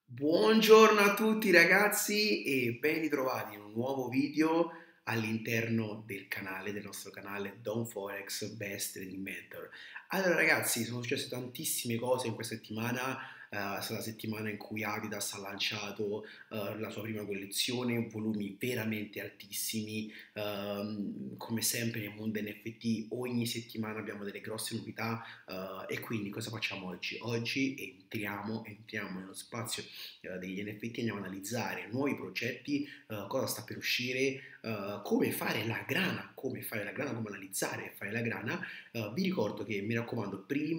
Buongiorno a tutti ragazzi e ben ritrovati in un nuovo video all'interno del nostro canale Don Forex Best Trading Mentor. Allora ragazzi, sono successe tantissime cose in questa settimana, è stata la settimana in cui Adidas ha lanciato la sua prima collezione, volumi veramente altissimi, come sempre nel mondo NFT ogni settimana abbiamo delle grosse novità, e quindi cosa facciamo oggi? Oggi entriamo nello spazio degli NFT, andiamo ad analizzare nuovi progetti, cosa sta per uscire, come fare la grana, come analizzare e fare la grana. Vi ricordo che mi raccomando,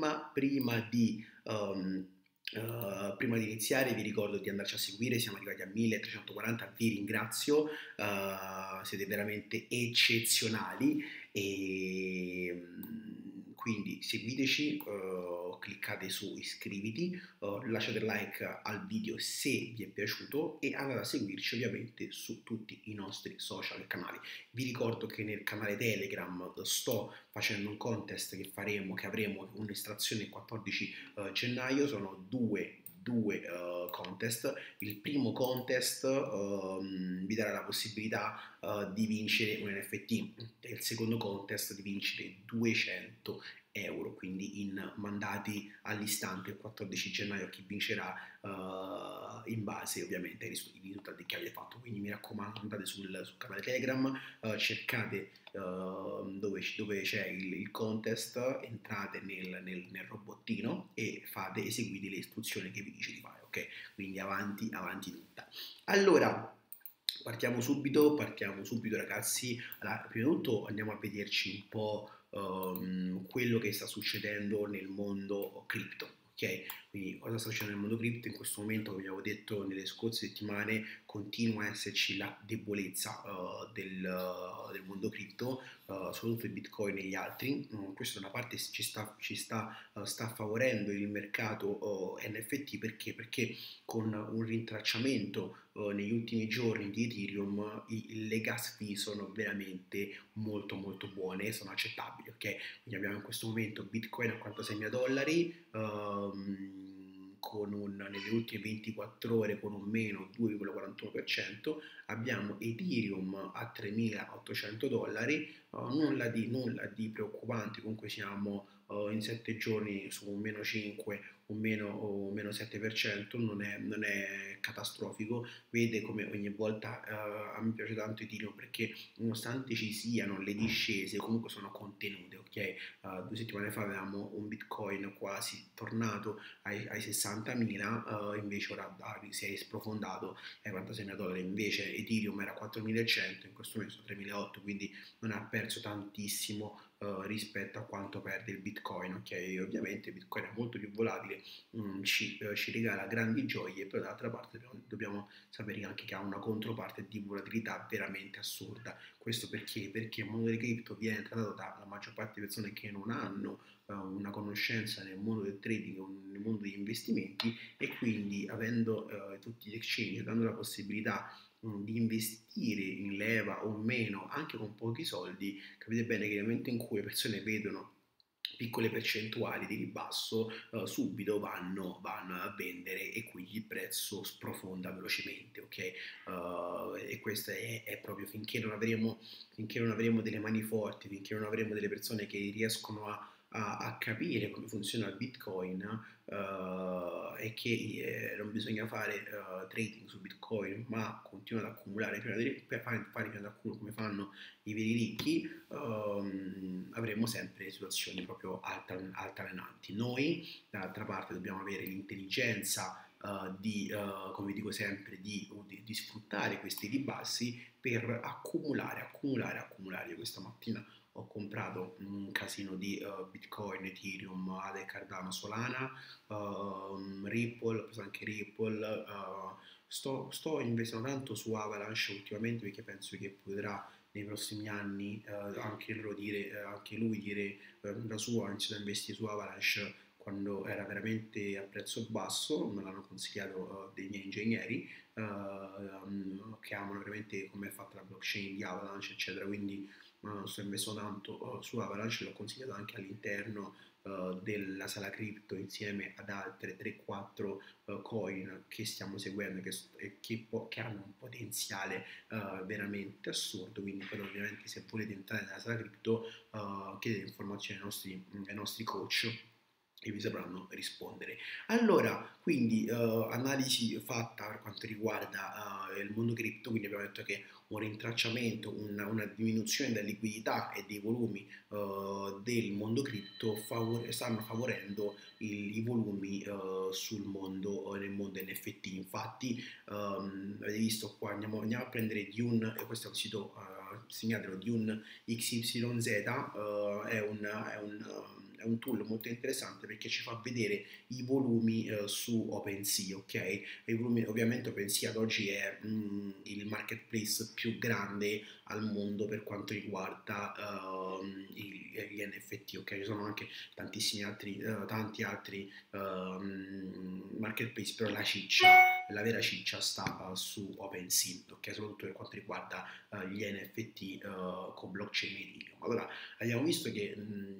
prima di iniziare vi ricordo di andarci a seguire, siamo arrivati a 1340, vi ringrazio, siete veramente eccezionali e quindi seguiteci, cliccate su iscriviti, lasciate like al video se vi è piaciuto e andate a seguirci ovviamente su tutti i nostri social e canali. Vi ricordo che nel canale Telegram sto facendo un contest che avremo un'estrazione il 14 gennaio, sono due contest. Il primo contest vi darà la possibilità di vincere un NFT e il secondo contest di vincere 200 euro, quindi in mandati all'istante il 14 gennaio a chi vincerà, in base ovviamente ai risultati che avete fatto. Quindi mi raccomando, andate sul canale Telegram, cercate dove c'è il contest, entrate nel robottino e eseguite le istruzioni che vi dice di fare, ok? Quindi avanti tutta. Allora, partiamo subito ragazzi. Allora, prima di tutto andiamo a vederci un po' quello che sta succedendo nel mondo cripto, ok? Quindi cosa sta succedendo nel mondo cripto? In questo momento, come abbiamo detto nelle scorse settimane, continua a esserci la debolezza del mondo cripto, soprattutto il Bitcoin e gli altri. Questo da una parte sta favorendo il mercato NFT perché con un rintracciamento negli ultimi giorni di Ethereum le gas fee sono veramente molto buone e sono accettabili, ok? Quindi abbiamo in questo momento Bitcoin a 46.000 dollari, nelle ultime 24 ore con un meno 2,41%, abbiamo Ethereum a 3.800 dollari, nulla di preoccupante, comunque siamo in 7 giorni su un meno 5, un meno 7%, non è catastrofico. Vede come ogni volta, a me piace tanto Ethereum perché nonostante ci siano le discese comunque sono contenute, ok? 2 settimane fa avevamo un Bitcoin quasi tornato ai 60.000, invece ora si è sprofondato ai 46.000 dollari, invece Ethereum era a 4.100, in questo momento sono 3.800, quindi non ha perso tantissimo rispetto a quanto perde il Bitcoin, ok? Ovviamente il Bitcoin è molto più volatile, ci regala grandi gioie, però dall'altra parte dobbiamo sapere anche che ha una controparte di volatilità veramente assurda. Questo perché? Perché il mondo delle cripto viene trattato dalla maggior parte delle persone che non hanno una conoscenza nel mondo del trading o nel mondo degli investimenti, e quindi avendo tutti gli exchange, dando la possibilità di investire in leva o meno anche con pochi soldi, capite bene che nel momento in cui le persone vedono piccole percentuali di ribasso, subito vanno a vendere e quindi il prezzo sprofonda velocemente, ok? E questo è proprio finché non avremo delle mani forti, finché non avremo delle persone che riescono a capire come funziona il Bitcoin, e che non bisogna fare trading su Bitcoin, ma continuare ad accumulare fare prima di accumulo come fanno i veri ricchi, avremo sempre situazioni proprio altalenanti. Noi, dall'altra parte, dobbiamo avere l'intelligenza come dico sempre, di sfruttare questi ribassi per accumulare. Io questa mattina ho comprato un casino di Bitcoin, Ethereum, ADA, Cardano, Solana, Ripple, ho preso anche Ripple, sto investendo tanto su Avalanche ultimamente perché penso che potrà nei prossimi anni anche lui dire la sua. Ha iniziato a investire su Avalanche quando era veramente a prezzo basso, me l'hanno consigliato dei miei ingegneri, che amano veramente come è fatta la blockchain di Avalanche, eccetera. Quindi sto investendo tanto su Avalanche, l'ho consigliato anche all'interno della sala cripto insieme ad altre 3-4 coin che stiamo seguendo che hanno un potenziale veramente assurdo. Quindi poi ovviamente se volete entrare nella sala cripto chiedete informazioni ai nostri coach e vi sapranno rispondere. Allora, quindi analisi fatta per quanto riguarda il mondo cripto, quindi abbiamo detto che un rintracciamento, una diminuzione della liquidità e dei volumi del mondo cripto stanno favorendo i volumi nel mondo NFT. Infatti, avete visto qua, andiamo a prendere Dune, e questo è un sito, segnatelo, Dune XYZ, è un tool molto interessante perché ci fa vedere i volumi su OpenSea, ok? E i volumi, ovviamente OpenSea ad oggi è il marketplace più grande al mondo per quanto riguarda gli NFT, ok? Ci sono anche tantissimi altri, tanti altri marketplace, però la vera ciccia sta su OpenSea, ok? Soprattutto per quanto riguarda gli NFT con blockchain Ethereum. Allora, abbiamo visto che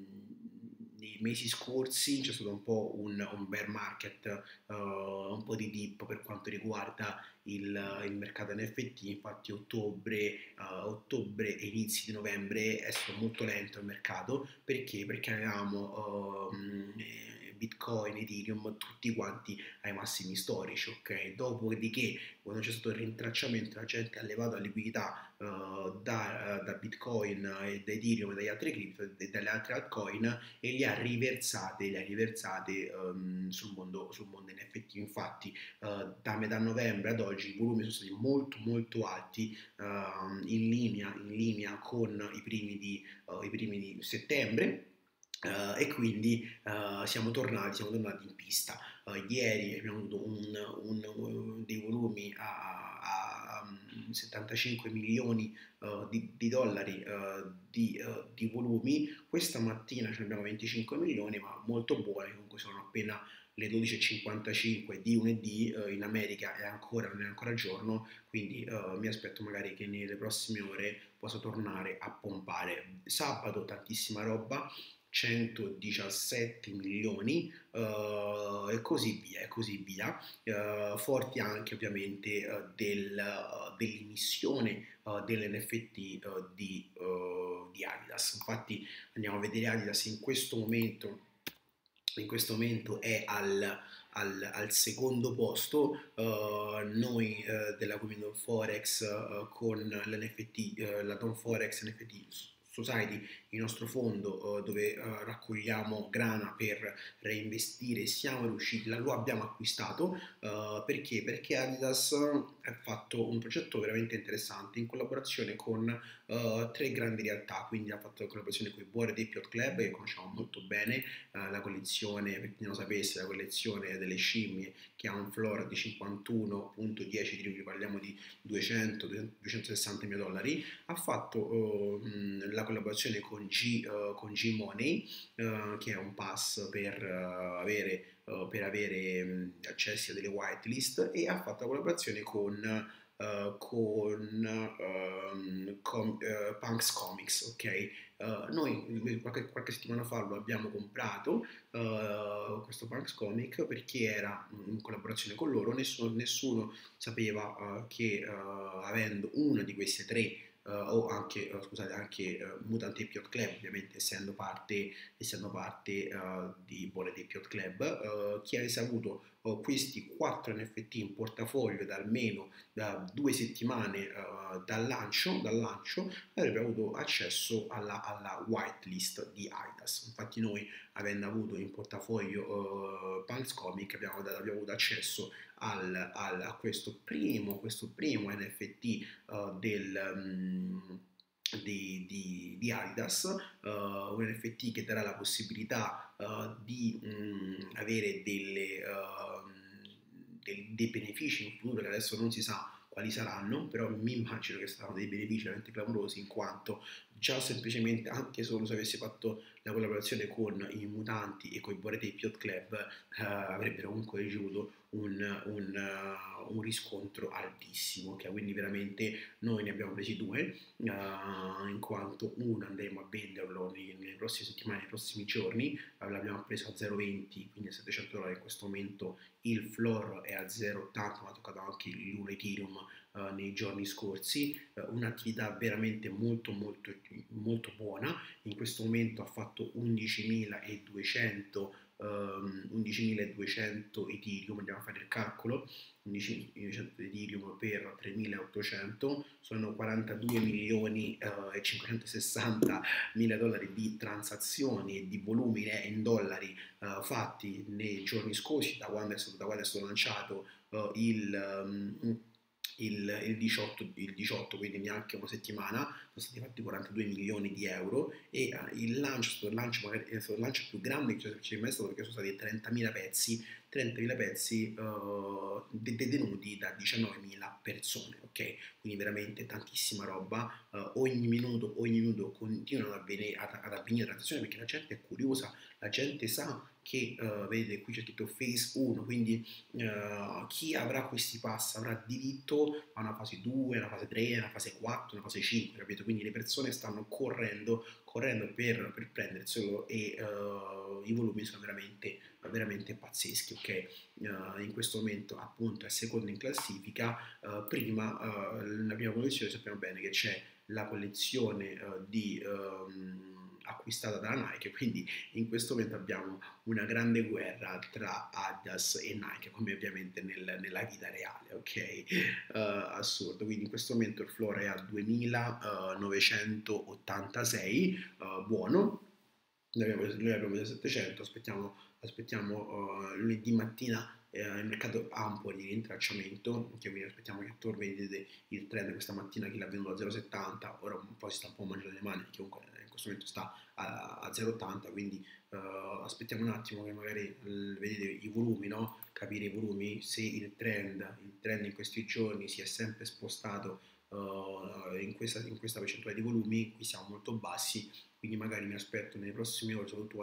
nei mesi scorsi c'è stato un po' un bear market, un po' di dip per quanto riguarda il mercato NFT. Infatti ottobre e inizi di novembre è stato molto lento il mercato, perché avevamo Bitcoin, Ethereum, tutti quanti ai massimi storici, ok? Dopodiché, quando c'è stato il rintracciamento, la gente ha levato la liquidità da Bitcoin e da Ethereum e dagli altri cripto e dalle altre altcoin e li ha riversate sul mondo NFT. Infatti, da metà novembre ad oggi i volumi sono stati molto molto alti, in linea con i primi di settembre. E quindi siamo tornati in pista. Ieri abbiamo avuto dei volumi a 75 milioni di dollari di volumi. Questa mattina ce ne abbiamo 25 milioni, ma molto buoni, comunque sono appena le 12.55 di lunedì. In America non è ancora giorno, quindi mi aspetto magari che nelle prossime ore possa tornare a pompare. Sabato tantissima roba, 117 milioni e così via, forti anche ovviamente dell'emissione dell'NFT di Adidas. Infatti andiamo a vedere Adidas in questo momento è al secondo posto. Noi della Community Forex con l'NFT, la Don Forex NFT Society, il nostro fondo dove raccogliamo grana per reinvestire, siamo riusciti, lo abbiamo acquistato perché? Perché Adidas ha fatto un progetto veramente interessante in collaborazione con tre grandi realtà. Quindi ha fatto collaborazione con i Bored Ape Yacht Club, che conosciamo molto bene, la collezione, per chi non lo sapesse, la collezione delle scimmie che ha un floor di 51.10 di parliamo di 200-260 mila dollari. Ha fatto la collaborazione con G Money, che è un pass per avere accessi a delle whitelist, e ha fatto la collaborazione con Punks Comics, ok? Noi qualche settimana fa lo abbiamo comprato, questo Punks Comic, perché era in collaborazione con loro. Nessuno sapeva che avendo una di queste tre o anche, scusate, anche Mutant Ape Yacht Club, ovviamente essendo parte di Bored Ape Yacht Club, chi avesse avuto questi 4 NFT in portafoglio da almeno da 2 settimane dal lancio avrebbe avuto accesso alla whitelist di Adidas. Infatti noi, avendo avuto in portafoglio Pants Comic, abbiamo avuto accesso a questo primo NFT di Adidas, un NFT che darà la possibilità di avere dei benefici in futuro, che adesso non si sa quali saranno, però mi immagino che saranno dei benefici veramente clamorosi, in quanto già semplicemente, anche solo se avessi fatto la collaborazione con i Mutanti e con i Bored Ape Yacht Club, avrebbero comunque ricevuto un riscontro altissimo, ok? Quindi veramente noi ne abbiamo presi due, in quanto uno andremo a venderlo nelle prossime settimane, nei prossimi giorni, l'abbiamo preso a 0,20, quindi a $700 in questo momento, il floor è a 0,80, ma ha toccato anche l'Uno Ethereum nei giorni scorsi, un'attività veramente molto molto molto buona, in questo momento ha fatto 11.200 Ethereum, andiamo a fare il calcolo, 11.200 Ethereum per 3.800 sono 42 milioni e 560 mila dollari di transazioni e di volumine in dollari fatti nei giorni scorsi, da quando è stato lanciato il 18, quindi neanche una settimana, sono stati fatti 42 milioni di euro e il lancio è stato il lancio più grande che c'è mai stato, perché sono stati 30.000 pezzi detenuti da 19.000 persone, ok? Quindi veramente tantissima roba, ogni minuto continuano ad avvenire transazioni, perché la gente è curiosa, la gente sa che, vedete qui c'è scritto phase 1, quindi chi avrà questi pass avrà diritto a una fase 2, una fase 3, una fase 4, una fase 5, capito? Quindi le persone stanno correndo per prenderselo e i volumi sono veramente pazzeschi, ok? In questo momento appunto è secondo in classifica, nella prima posizione sappiamo bene che c'è la collezione acquistata dalla Nike, quindi in questo momento abbiamo una grande guerra tra Adidas e Nike, come ovviamente nella vita reale, ok? Assurdo, quindi in questo momento il floor è a 2.986, buono, noi abbiamo preso 700, aspettiamo lunedì mattina il mercato ha un po' di rintracciamento, che quindi aspettiamo che torni, vedete il trend questa mattina che l'ha venuto a 0,70, ora un po' si sta un po' mangiando le mani, perché comunque in questo momento sta a 0,80, quindi aspettiamo un attimo che magari vedete i volumi, no? Capire i volumi, se il trend in questi giorni si è sempre spostato in questa percentuale di volumi, qui siamo molto bassi, quindi magari mi aspetto nelle prossime ore, soprattutto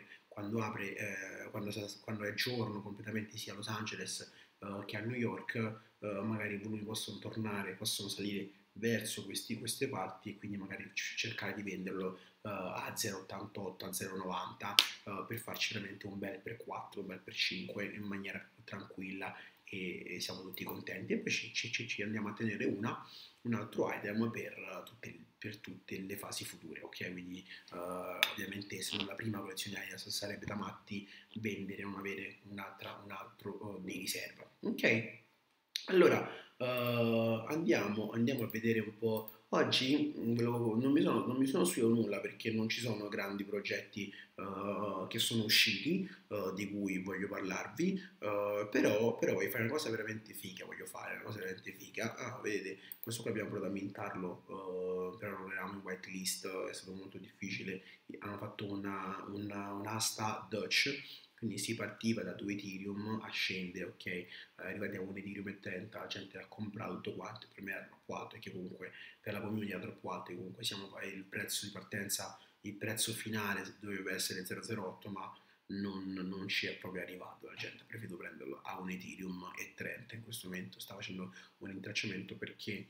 quando è giorno completamente sia a Los Angeles che a New York, magari i volumi possono tornare, possono salire verso queste parti e quindi magari cercare di venderlo a 0,88, a 0,90 per farci veramente un bel per 4, un bel per 5 in maniera tranquilla e siamo tutti contenti. E poi ci andiamo a tenere un altro item per tutte le fasi future, ok? Quindi ovviamente se non la prima collezione Adidas sarebbe da matti vendere e non avere un altro di riserva, ok? Allora, andiamo a vedere un po'. Oggi non mi sono studiato nulla perché non ci sono grandi progetti che sono usciti di cui voglio parlarvi, però voglio fare una cosa veramente figa, vedete, questo qui abbiamo provato a mintarlo, però non eravamo in whitelist, è stato molto difficile, hanno fatto un'asta Dutch, quindi si partiva da 2 Ethereum a scendere, ok? Arrivati a un Ethereum e 30, la gente ha comprato tutto quanto, per me era troppo alto, e che comunque per la community era troppo alto, e comunque il prezzo di partenza, il prezzo finale doveva essere 0,08, ma non ci è proprio arrivato, la gente ha preferito prenderlo a un Ethereum e 30, in questo momento sta facendo un intracciamento perché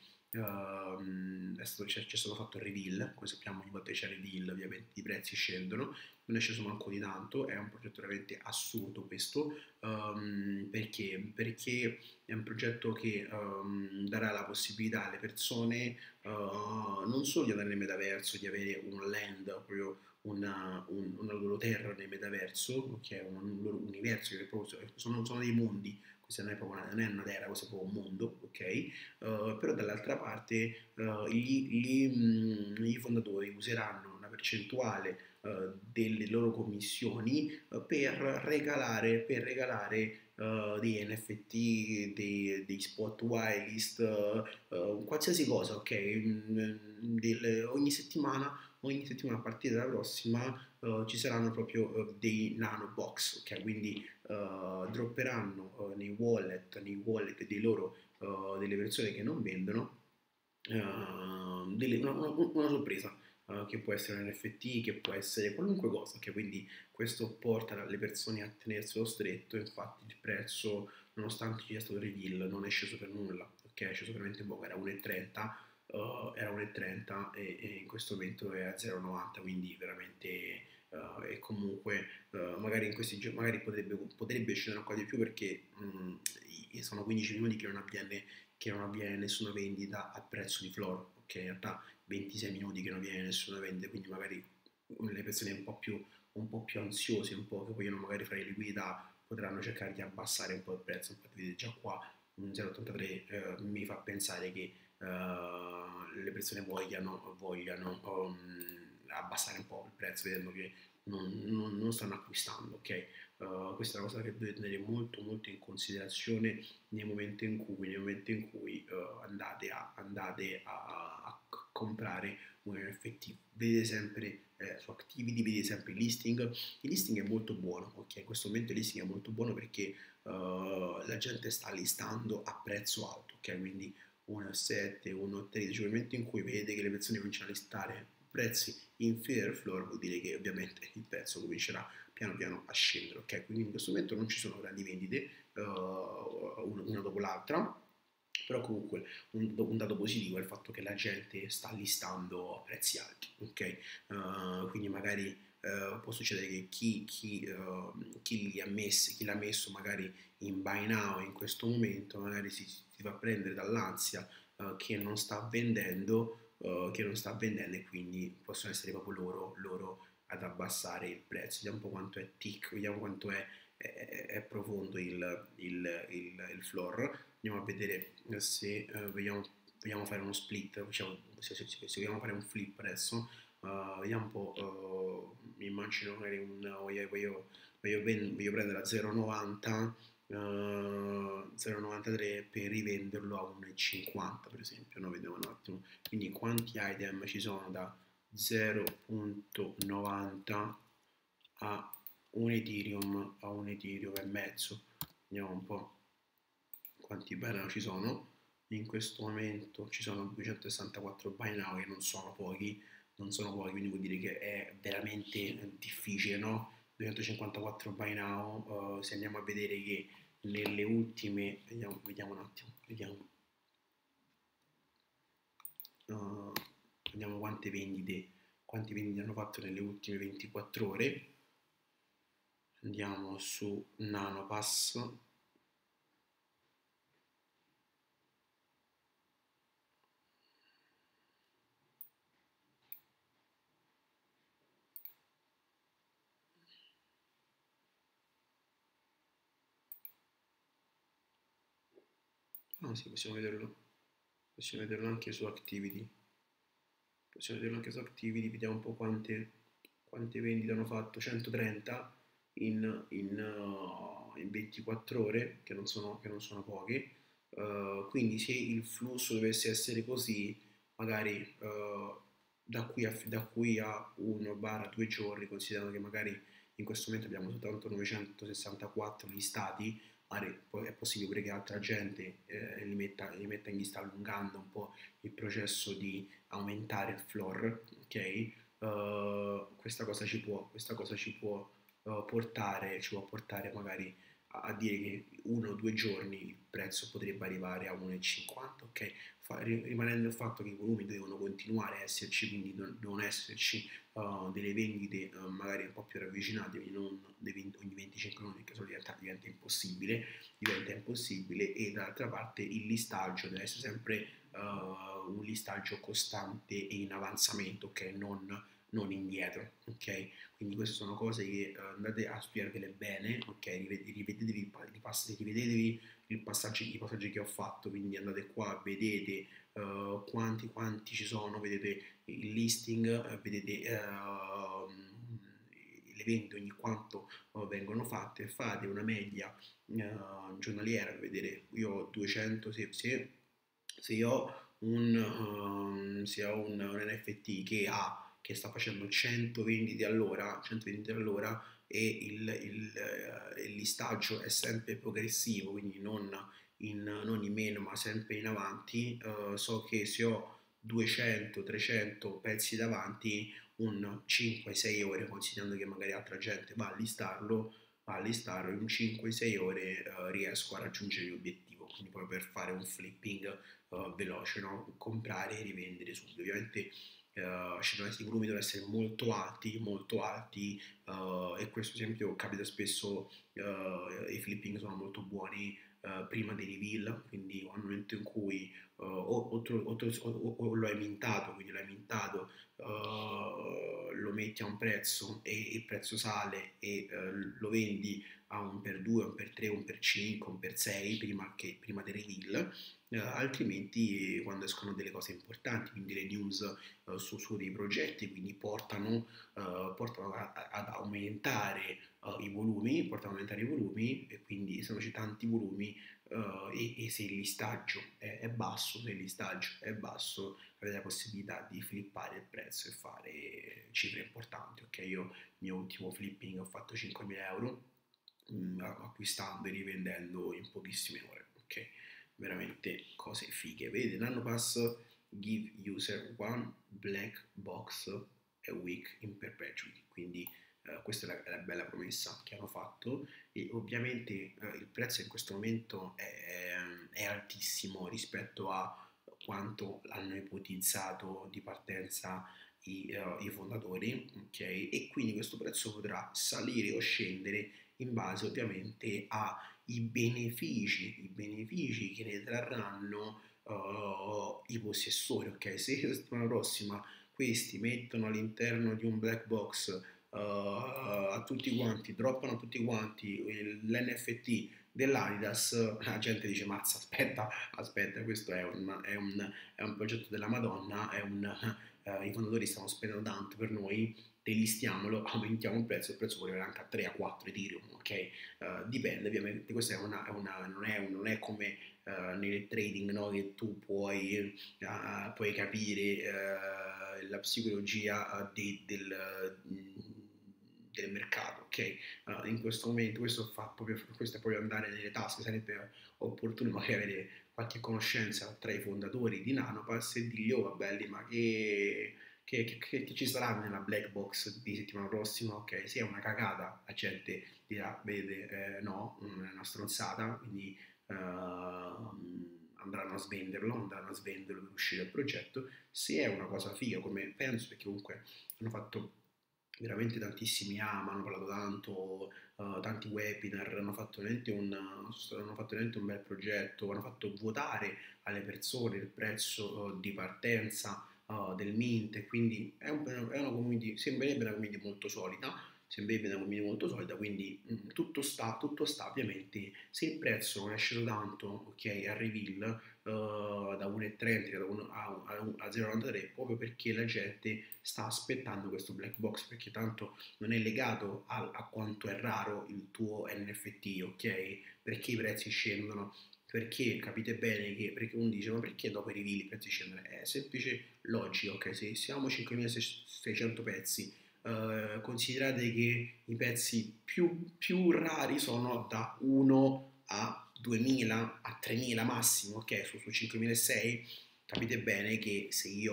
c'è stato fatto il reveal, come sappiamo ogni volta che c'è il reveal ovviamente i prezzi scendono, non è sceso manco di tanto, è un progetto veramente assurdo questo, perché è un progetto che darà la possibilità alle persone non solo di andare nel metaverso, di avere un land, proprio una loro terra nel metaverso, che è un loro universo, che proprio sono dei mondi, questa non è una terra, questo è proprio un mondo, ok? Però dall'altra parte i fondatori useranno una percentuale delle loro commissioni per regalare dei NFT, dei spot whitelist, qualsiasi cosa, ok? Ogni settimana a partire dalla prossima ci saranno proprio dei nano box, ok? Quindi dropperanno nei wallet delle persone che non vendono una sorpresa, che può essere un NFT, che può essere qualunque cosa, che quindi questo porta le persone a tenerselo stretto, infatti il prezzo nonostante ci sia stato il reveal, non è sceso per nulla, ok? È sceso veramente poco, era 1,30, era 1,30 e in questo momento è a 0,90, quindi veramente e comunque magari in questi giorni magari potrebbe scendere ancora di più perché sono 15 minuti che non avviene nessuna vendita a prezzo di floor, ok? In realtà 26 minuti che non avviene nessuna vendita, quindi magari le persone un po' più ansiose, un po' che vogliono magari fare liquidità, potranno cercare di abbassare un po' il prezzo. Infatti vedete già qua un 0,83 mi fa pensare che le persone vogliano abbassare un po' il prezzo, vedendo che non stanno acquistando, ok? Questa è una cosa che dovete tenere molto molto in considerazione nel momento in cui andate a comprare un NFT. Vedete sempre su Activity, vedete sempre il listing è molto buono, ok? In questo momento il listing è molto buono perché la gente sta listando a prezzo alto, ok? Quindi 1,7, 1,13, nel momento in cui vedete che le persone cominciano a listare prezzi inferiori al floor, vuol dire che ovviamente il prezzo comincerà piano piano a scendere, ok? Quindi in questo momento non ci sono grandi vendite, una dopo l'altra, però comunque un dato positivo è il fatto che la gente sta listando a prezzi alti, ok? Quindi magari può succedere che chi l'ha messo magari in buy now in questo momento magari si fa prendere dall'ansia che non sta vendendo e quindi possono essere proprio loro ad abbassare il prezzo. Vediamo un po' quanto è tick, vediamo quanto è profondo il floor. Andiamo a vedere se vogliamo fare uno split, se vogliamo fare un flip adesso. Vediamo un po', mi immagino magari voglio prendere a 0,90, 0,93 per rivenderlo a 1,50 per esempio, no? Vediamo un attimo, quindi quanti item ci sono da 0,90 a un Ethereum e mezzo. Vediamo un po' quanti buy now ci sono. In questo momento ci sono 264 buy now che non sono pochi, quindi vuol dire che è veramente difficile, no? 254 buy now, se andiamo a vedere che nelle ultime, vediamo un attimo, vediamo quante vendite hanno fatto nelle ultime 24 ore. Andiamo su Nanopass. Ah sì, possiamo vederlo anche su Activity. Possiamo vederlo anche su Activity, vediamo un po' quante vendite hanno fatto, 130 in 24 ore, che non sono poche. Quindi se il flusso dovesse essere così, magari da qui a 1-2 giorni, considerando che magari in questo momento abbiamo soltanto 964 listati, magari poi è possibile pure che altra gente li metta in lista allungando un po' il processo di aumentare il floor, ok? Questa cosa ci può portare magari a dire che 1 o 2 giorni il prezzo potrebbe arrivare a 1,50, ok? Rimanendo il fatto che i volumi devono continuare a esserci, quindi devono esserci delle vendite magari un po' più ravvicinate, quindi non ogni 25 minuti, che solo diventa impossibile e dall'altra parte il listaggio deve essere sempre un listaggio costante e in avanzamento, ok? Non indietro, ok? Quindi queste sono cose che andate a studiarvele bene, ok? Rivedetevi i passaggi che ho fatto, quindi andate qua, vedete quanti ci sono, vedete il listing, vedete le vendite ogni quanto vengono fatte, fate una media giornaliera per vedere, io ho 200, se io ho un NFT che sta facendo 100 vendite all'ora e il listaggio è sempre progressivo, quindi non in meno ma sempre in avanti, so che se ho 200-300 pezzi davanti, un 5-6 ore, considerando che magari altra gente va a listarlo, a listare in 5-6 ore riesco a raggiungere l'obiettivo, quindi poi per fare un flipping veloce, no? Comprare e rivendere subito. Ovviamente i volumi devono essere molto alti e questo esempio capita spesso, i flipping sono molto buoni prima dei reveal, quindi nel momento in cui o lo hai mintato, quindi l'hai mintato, lo metti a un prezzo e il prezzo sale e lo vendi a un per 2, un per 3, un per 5, un per 6 prima del reveal, altrimenti quando escono delle cose importanti, quindi le news su dei progetti, quindi portano ad aumentare i volumi e quindi se non c'è tanti volumi e se il listaggio è basso, se il listaggio è basso avete la possibilità di flippare il prezzo e fare cifre importanti. Ok, io il mio ultimo flipping ho fatto 5.000 euro acquistando e rivendendo in pochissime ore. Ok, veramente cose fighe. Vedete, NanoPass give user one black box a week in perpetuity, quindi questa è la bella promessa che hanno fatto e ovviamente il prezzo in questo momento è altissimo rispetto a quanto hanno ipotizzato di partenza i fondatori, ok? E quindi questo prezzo potrà salire o scendere in base ovviamente ai benefici che ne trarranno i possessori, ok? Se la settimana prossima questi mettono all'interno di un black box a tutti quanti, droppano a tutti quanti l'NFT dell'Adidas, la gente dice mazza aspetta, questo è un progetto della Madonna, i fondatori stanno spendendo tanto per noi, delistiamolo, aumentiamo il prezzo può arrivare anche a 3 a 4 Ethereum, ok? Dipende ovviamente, questa non è come nel trading, no? Che tu puoi capire la psicologia del mercato, ok? In questo momento questo è proprio andare nelle tasche, sarebbe opportuno magari avere qualche conoscenza tra i fondatori di Nanopass e dirgli oh belli ma che ci sarà nella black box di settimana prossima, ok? Se è una cagata la gente dirà vede no, è una stronzata, quindi andranno a svenderlo per uscire dal progetto. Se è una cosa figa come penso, perché comunque hanno fatto veramente tantissimi hanno parlato tanto, tanti webinar, hanno fatto veramente un bel progetto, hanno fatto votare alle persone il prezzo di partenza del Mint, e quindi è una community, sembrerebbe una community molto solida, quindi tutto sta ovviamente, se il prezzo non è sceso tanto, ok, al reveal, da 1,30 a 0,93 proprio perché la gente sta aspettando questo black box perché tanto non è legato a quanto è raro il tuo NFT, ok? Perché i prezzi scendono, perché capite bene che perché uno dice ma perché dopo i reveal i prezzi scendono? È semplice logica, ok? Se siamo 5.600 pezzi, considerate che i pezzi più rari sono da 1 a 2000 a 3000 massimo, ok? Su 5600 capite bene che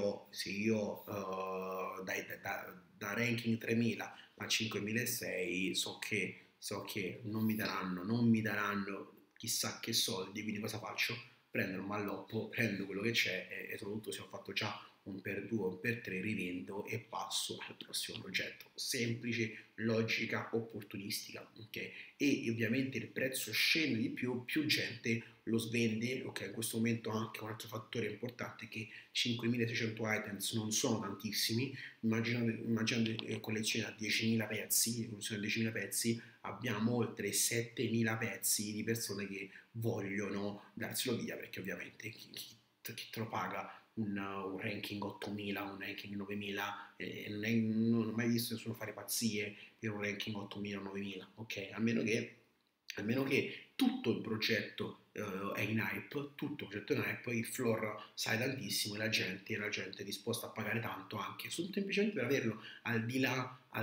se io da ranking 3000 a 5600 so che non mi daranno chissà che soldi, quindi cosa faccio? Prendo il malloppo, prendo quello che c'è e soprattutto se ho fatto già un per 2 un per 3 rivendo e passo al prossimo progetto. Semplice, logica, opportunistica, ok? E ovviamente il prezzo scende di più gente lo svende, ok? In questo momento anche un altro fattore importante è che 5.600 items non sono tantissimi, immaginate collezione a 10.000 pezzi, collezione a 10.000 pezzi, abbiamo oltre 7.000 pezzi di persone che vogliono darselo via perché ovviamente chi te lo paga un ranking 8.000, un ranking 9.000, non ho mai visto nessuno fare pazzie per un ranking 8.000 o 9.000, ok? A meno che tutto il progetto è in hype, tutto il progetto è in hype, il floor sale tantissimo e la gente è disposta a pagare tanto anche semplicemente per averlo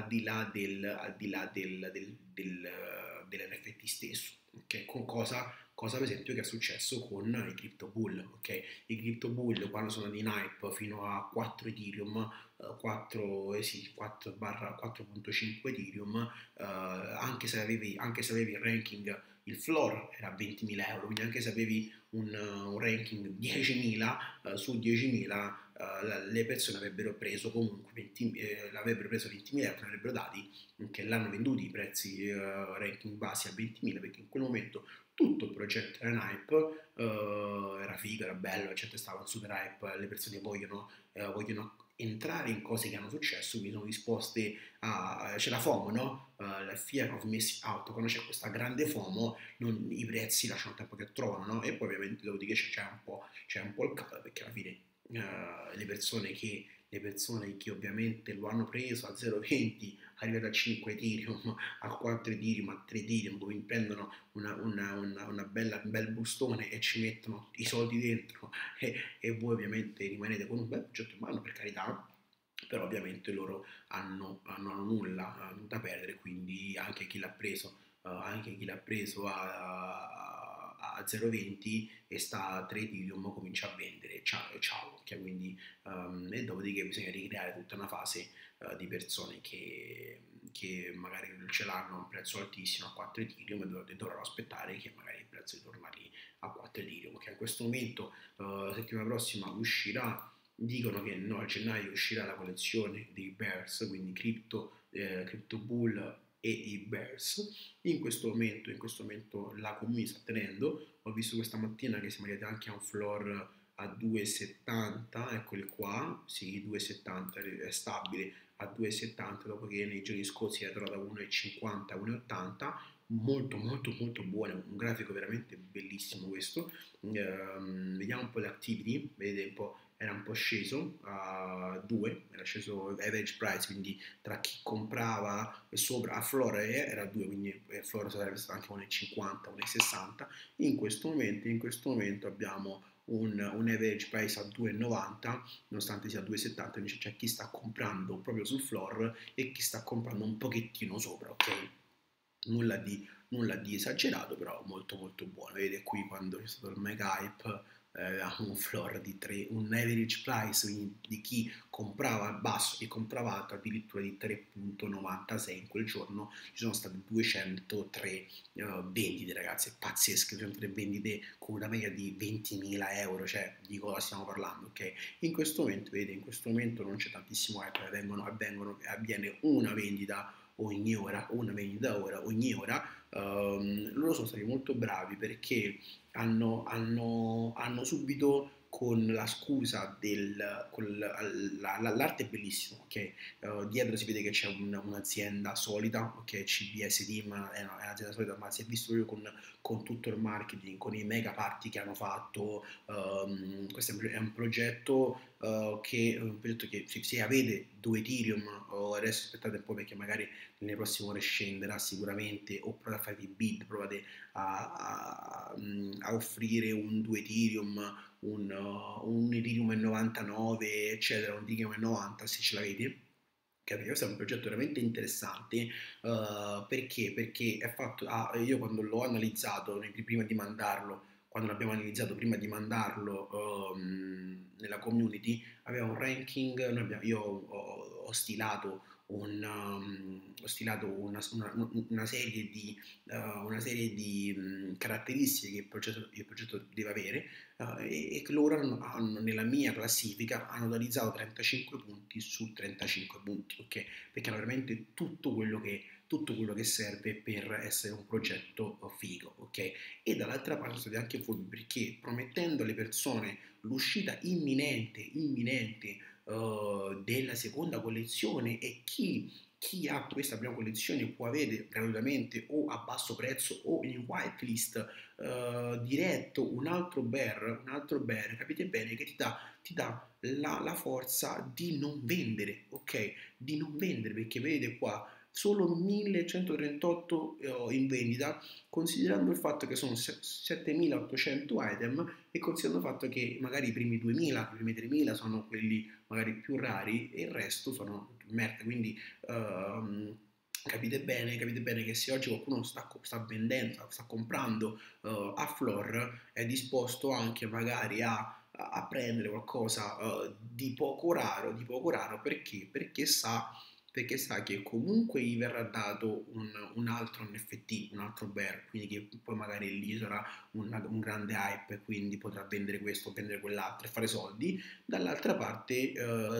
dell'NFT stesso, ok? Cosa cosa per esempio che è successo con i crypto bull, ok? I crypto bull quando sono andati in hype fino a 4 Ethereum, 4, sì, 4,5 Ethereum, anche se avevi il ranking, il floor era 20.000 euro, quindi anche se avevi un ranking 10.000 su 10.000, le persone avrebbero preso comunque 20, l'avrebbero preso 20.000 euro, avrebbero dati, che l'hanno venduti i prezzi ranking basi a 20.000, perché in quel momento tutto il progetto era in hype, era figo, era bello, la gente stava in super hype, le persone vogliono entrare in cose che hanno successo, quindi sono disposte a... c'è la FOMO, no? La fear of missing out, quando c'è questa grande FOMO i prezzi lasciano il tempo che trovano, no? E poi ovviamente dopodiché c'è un po' il calo, perché alla fine le persone che ovviamente lo hanno preso a 0,20 arrivati a 5 Ethereum, a 4 Ethereum, a 3 Ethereum, quindi prendono un bel bustone e ci mettono i soldi dentro e voi ovviamente rimanete con un bel progetto in mano, per carità, però ovviamente loro hanno nulla da perdere, quindi anche chi l'ha preso a 0,20 e sta a 3 Ethereum comincia a vendere, ciao, ciao, ok? Quindi, e dopodiché bisogna ricreare tutta una fase di persone che magari ce l'hanno a un prezzo altissimo a 4 Ethereum e dovranno aspettare che magari il prezzo ritorna lì a 4 Ethereum, che in questo momento la settimana prossima uscirà. Dicono che no, a gennaio uscirà la collezione dei Bears, quindi Crypto Bull e i Bears. In questo momento la community sta tenendo. Ho visto questa mattina che siamo arrivati anche a un floor a 2,70, eccoli qua, sì, 2,70 è stabile a 2,70 dopo che nei giorni scorsi era trovato da 1,50 a 1,80, molto molto molto buono, un grafico veramente bellissimo questo. Vediamo un po' le activity, vedete un po', era un po' sceso a 2, era sceso average price, quindi tra chi comprava sopra a floor era 2, quindi floor sarebbe stato anche 1,50, 1,60. In questo momento abbiamo un average price a 2,90, nonostante sia a 2,70, invece c'è chi sta comprando proprio sul floor e chi sta comprando un pochettino sopra, ok? Nulla di esagerato, però molto molto buono. Vedete qui quando c'è stato il mega hype, un floor di 3, un average price, quindi di chi comprava al basso e comprava alto addirittura di 3,96 in quel giorno. Ci sono state 203 vendite, ragazzi, è pazzesco, 203 vendite con una media di 20.000 euro, cioè di cosa stiamo parlando, ok? In questo momento, vedete, in questo momento non c'è tantissimo hype, avviene una vendita ogni ora, una vendita ora, ogni ora. Loro sono stati molto bravi perché hanno subito con la scusa l'arte è bellissima, ok? Dietro si vede che c'è un'azienda solida, ok? CBS Team è un'azienda solida, ma si è visto proprio con tutto il marketing, con i mega party che hanno fatto. Questo è un progetto che se avete 2 Ethereum, o adesso aspettate un po' perché magari nelle prossime ore scenderà sicuramente, o provate a fare dei bid, provate a offrire un 2 Ethereum, un Ethereum 99, eccetera, un Ethereum 90 se ce l'avete. Capito? Questo è un progetto veramente interessante, perché? Perché è fatto, io quando l'ho analizzato, prima di mandarlo, quando l'abbiamo analizzato prima di mandarlo nella community, aveva un ranking, io ho stilato ho stilato una serie di caratteristiche che il progetto deve avere, e che loro nella mia classifica hanno realizzato 35 punti su 35 punti, ok? Perché hanno veramente tutto quello che serve per essere un progetto figo, ok? E dall'altra parte sono stati anche furbi perché promettendo alle persone l'uscita imminente della seconda collezione, e chi ha questa prima collezione può avere gratuitamente o a basso prezzo o in whitelist diretto un altro bear, capite bene che ti dà la forza di non vendere, ok? Di non vendere, perché vedete qua solo 1138 in vendita, considerando il fatto che sono 7800 item e considerando il fatto che magari i primi 2000, i primi 3000 sono quelli magari più rari e il resto sono merda, quindi ehm, Capite bene che se oggi qualcuno sta vendendo, sta comprando a floor, è disposto anche magari a prendere qualcosa di poco raro perché? Perché sa che comunque gli verrà dato un altro NFT, un altro bear, quindi che poi magari lì sarà un grande hype e quindi potrà vendere questo, vendere quell'altro e fare soldi. Dall'altra parte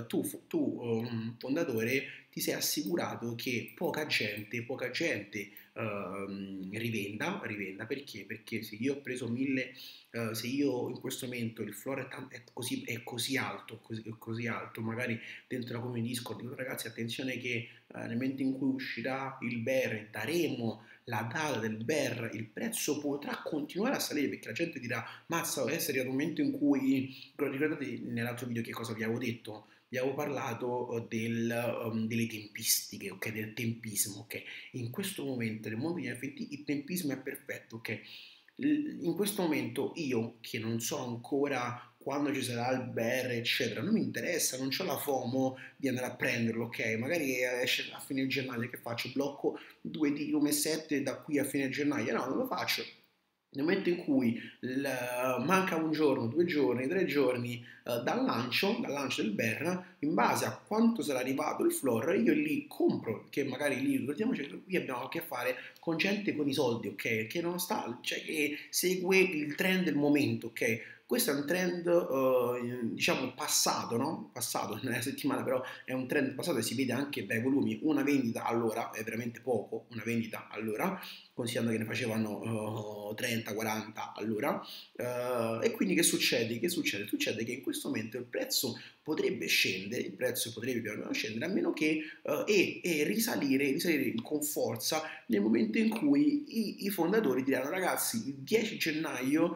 fondatore, ti sei assicurato che poca gente rivenda perché? Perché se io ho preso 1000, se io in questo momento il floor è così alto, così alto, magari dentro la community Discord, dico ragazzi attenzione che nel momento in cui uscirà il bear e daremo la data del bear, il prezzo potrà continuare a salire perché la gente dirà mazza, adesso è arrivato un momento in cui, ricordate nell'altro video che cosa vi avevo detto? Vi avevo parlato delle tempistiche, ok? Del tempismo, ok? In questo momento nel mondo degli NFT il tempismo è perfetto, ok? In questo momento io che non so ancora quando ci sarà il bear, eccetera, non mi interessa, non ho la FOMO di andare a prenderlo, ok? Magari esce a fine gennaio, che faccio? Blocco 2 di come 7 da qui a fine gennaio? No, non lo faccio. Nel momento in cui manca un giorno, 2 giorni, 3 giorni dal lancio del bear, in base a quanto sarà arrivato il floor, io lì compro, che magari lì, ricordiamoci che qui abbiamo a che fare con gente con i soldi, ok? Che non sta, cioè che segue il trend del momento, ok? Questo è un trend, diciamo, passato, no? Passato nella settimana, però è un trend passato e si vede anche dai volumi. Una vendita all'ora è veramente poco, una vendita all'ora, considerando che ne facevano 30-40 all'ora. E quindi che succede? Che succede? Succede che in questo momento il prezzo potrebbe scendere, il prezzo potrebbe piano piano scendere, a meno che e risalire con forza nel momento in cui i fondatori diranno ragazzi il 10 gennaio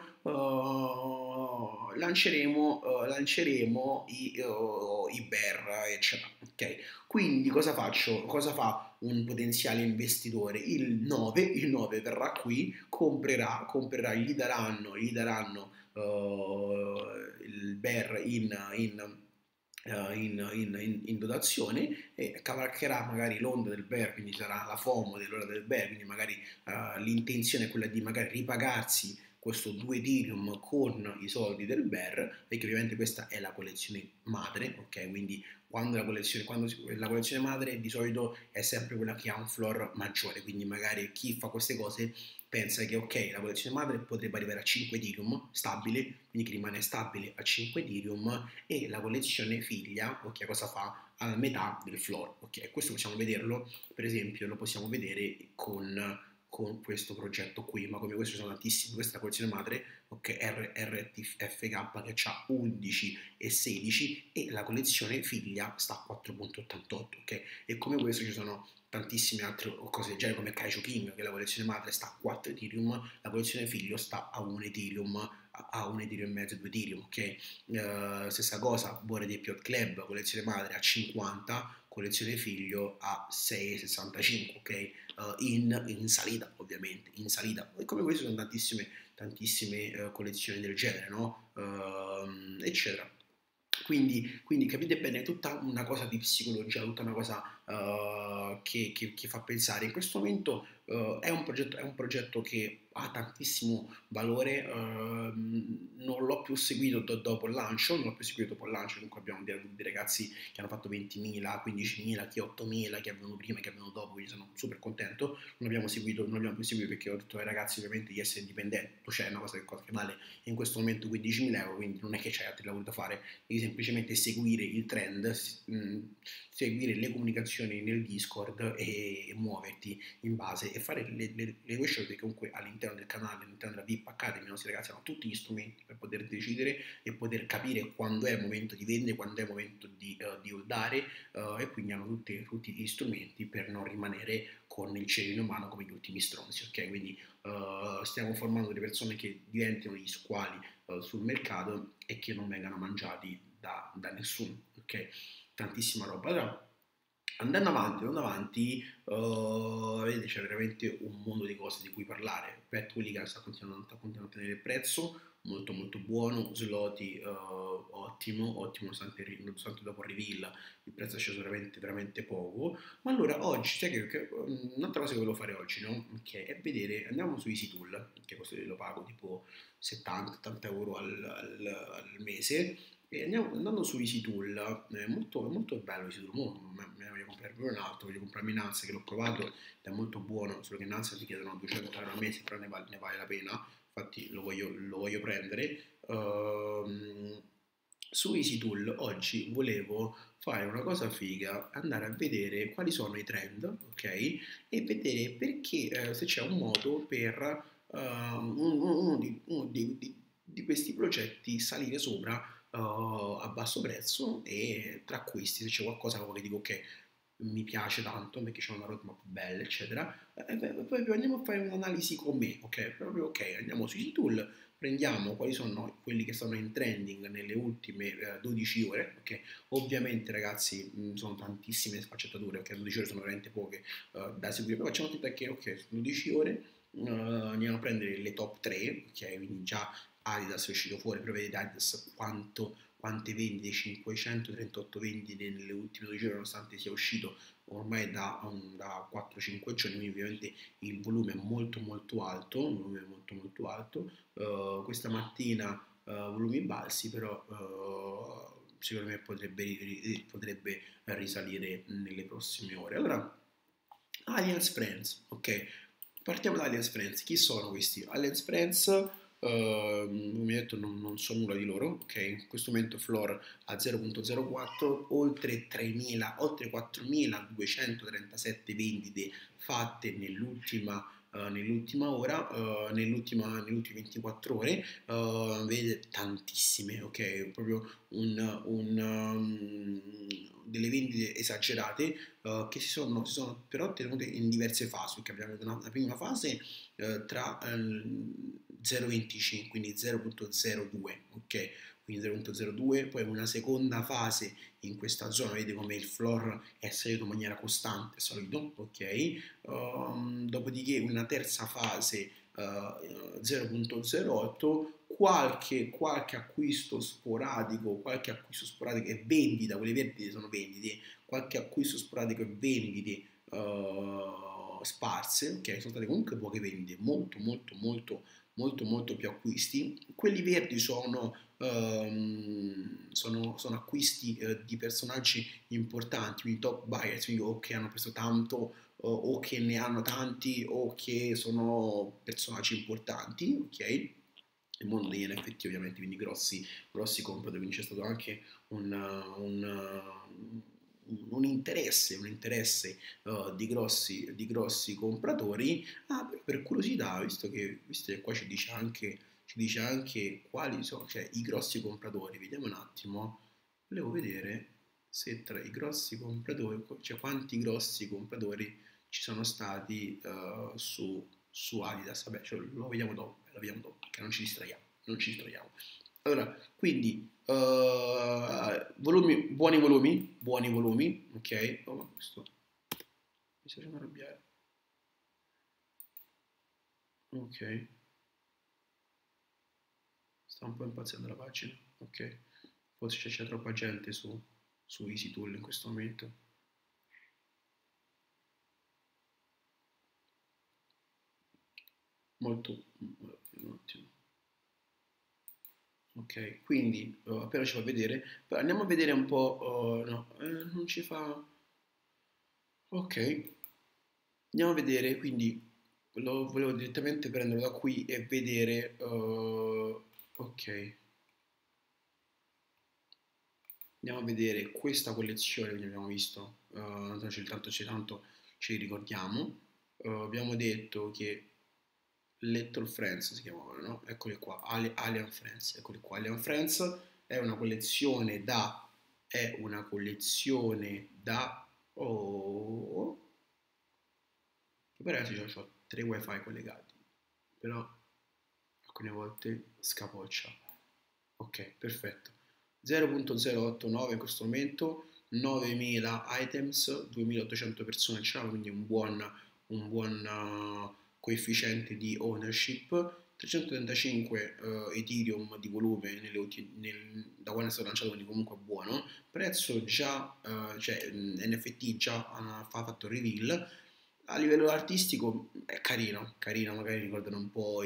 lanceremo i bear, eccetera. Ok? Quindi cosa faccio? Cosa fa un potenziale investitore? Il 9 verrà qui, comprerà, gli daranno il bear in dotazione e cavalcherà magari l'onda del bear, quindi sarà la FOMO dell'ora del bear, quindi magari l'intenzione è quella di magari ripagarsi questo 2 Ethereum con i soldi del bear, perché ovviamente questa è la collezione madre, ok? Quindi la collezione madre di solito è sempre quella che ha un floor maggiore, quindi magari chi fa queste cose pensa che ok, la collezione madre potrebbe arrivare a 5 Ethereum stabile, quindi che rimane stabile a 5 Ethereum e la collezione figlia, ok, cosa fa? A metà del floor, ok? Questo possiamo vederlo, per esempio, lo possiamo vedere con questo progetto qui, ma come questo sono tantissimi, questa è la collezione madre, ok, RTFK che ha 11 e 16 e la collezione figlia sta a 4.88, ok? E come questo ci sono tantissime altre cose del genere come Kaiju King, che la collezione madre sta a 4 Ethereum, la collezione figlio sta a 1 Ethereum, a 1 Ethereum e mezzo, 2 Ethereum, ok? Stessa cosa, Bored Ape Club, collezione madre a 50, collezione figlio a 6,65, ok? In salita, ovviamente, in salita. E come queste sono tantissime collezioni del genere, no? Eccetera. Quindi capite bene, è tutta una cosa di psicologia, tutta una cosa che fa pensare. In questo momento è un progetto che ha tantissimo valore, non l'ho più seguito dopo il lancio, non l'ho più seguito dopo il lancio, comunque abbiamo dei ragazzi che hanno fatto 20.000, 15.000, chi 8.000, chi avevano prima, chi avevano dopo, quindi sono super contento. Non abbiamo più seguito perché ho detto ai ragazzi ovviamente di essere indipendenti, c'è una cosa che vale in questo momento 15.000 euro, quindi non è che c'è altri lavori da fare, devi semplicemente seguire il trend, seguire le comunicazioni nel Discord e muoverti in base e fare le tue scelte comunque all'interno del canale, all'interno della VIP Academy, i nostri ragazzi hanno tutti gli strumenti per poter decidere e poter capire quando è il momento di vendere, quando è il momento di holdare e quindi hanno tutti gli strumenti per non rimanere con il cerino in mano come gli ultimi stronzi, ok? Quindi stiamo formando delle persone che diventino gli squali sul mercato e che non vengano mangiati da nessuno, ok? Tantissima roba. Allora, andando avanti, vedete c'è veramente un mondo di cose di cui parlare. Pet Hooligan sta continuando a tenere il prezzo, molto molto buono, sloti ottimo, ottimo nonostante dopo il reveal il prezzo è sceso veramente, veramente poco. Ma allora oggi, sai un'altra cosa che volevo fare oggi, no? Che è vedere, andiamo su EasyTool, che questo lo pago tipo 70-80 euro al mese, e andando su EasyTool, è molto bello EasyTool, me ne voglio comprare proprio un altro, voglio comprarmi Nance che l'ho provato ed è molto buono, solo che Nance ti chiedono 200 euro al mese, però ne vale la pena, infatti lo voglio prendere. Su EasyTool oggi volevo fare una cosa figa, andare a vedere quali sono i trend, ok? E vedere perché, se c'è un modo per uno di questi progetti salire sopra a basso prezzo e tra questi se c'è qualcosa che dico che mi piace tanto perché c'è una roadmap bella eccetera poi andiamo a fare un'analisi con me, ok? Proprio ok, andiamo sui tool, prendiamo quali sono quelli che sono in trending nelle ultime 12 ore, ok? Ovviamente ragazzi sono tantissime sfaccettature, ok? 12 ore sono veramente poche da seguire, però facciamo finta che ok, 12 ore andiamo a prendere le top 3, ok? Quindi già Adidas è uscito fuori, però vedete Adidas quante vendite, 538 vendite nelle ultime 2 ore nonostante sia uscito ormai da 4-5 giorni, quindi ovviamente il volume è molto molto alto, il volume è molto molto alto. Questa mattina volumi bassi, però secondo me potrebbe risalire nelle prossime ore. Allora, Allianz Friends, ok, partiamo da Allianz Friends. Chi sono questi? Allianz Friends, come detto, non so nulla di loro, ok? In questo momento floor a 0.04, oltre 3.000, oltre 4.237 vendite fatte nell'ultima ora, nelle ultime 24 ore, vedete tantissime, ok? Proprio delle vendite esagerate si sono però tenute in diverse fasi, perché abbiamo una prima fase tra 0,25, quindi 0.02, ok? Quindi 0.02, poi una seconda fase in questa zona, vedete come il floor è salito in maniera costante, è salito, ok? Dopodiché una terza fase 0.08, qualche qualche acquisto sporadico e vendita, quelle vendite sono vendite, qualche acquisto sporadico e vendite sparse, ok? Sono state comunque poche vendite, molto più acquisti. Quelli verdi sono acquisti di personaggi importanti, quindi top buyers, quindi o che hanno preso tanto o che ne hanno tanti o che sono personaggi importanti, ok? Il mondo degli NFT ovviamente, quindi grossi compratori, quindi c'è stato anche un, un interesse di grossi compratori. Ah, per curiosità, visto che qua ci dice anche quali sono, cioè, i grossi compratori, vediamo un attimo, volevo vedere se tra i grossi compratori, cioè quanti grossi compratori ci sono stati su Adidas, vabbè, cioè, lo vediamo dopo, perché non ci distraiamo. Allora, quindi, buoni volumi, ok? Oh, ma questo mi sta facendo arrabbiare, ok, sta un po' impazzendo la pagina, ok, forse c'è troppa gente su EasyTool in questo momento, molto, un attimo. Ok, quindi appena ci fa vedere, poi andiamo a vedere un po', no, non ci fa, ok, andiamo a vedere, quindi lo volevo direttamente prenderlo da qui e vedere, ok, andiamo a vedere questa collezione che abbiamo visto, tanto ci ricordiamo. Abbiamo detto che Little Friends si chiamavano, no? Eccoli qua, Alien Friends, eccoli qua. Alien Friends è una collezione da, oh, che per adesso ho 3 wifi collegati, però alcune volte scapoccia. Ok, perfetto. 0.089 in questo momento, 9.000 items, 2.800 persone c'erano, quindi un buon coefficiente di ownership, 335 Ethereum di volume da quando è stato lanciato, quindi comunque buono, prezzo già, cioè NFT già ha fatto reveal, a livello artistico è carino, carino, magari ricordano un po'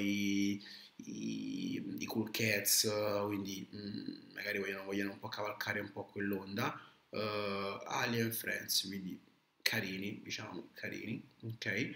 i Cool Cats, quindi magari vogliono un po' cavalcare un po' quell'onda. Alien Friends, quindi carini, diciamo, carini, ok?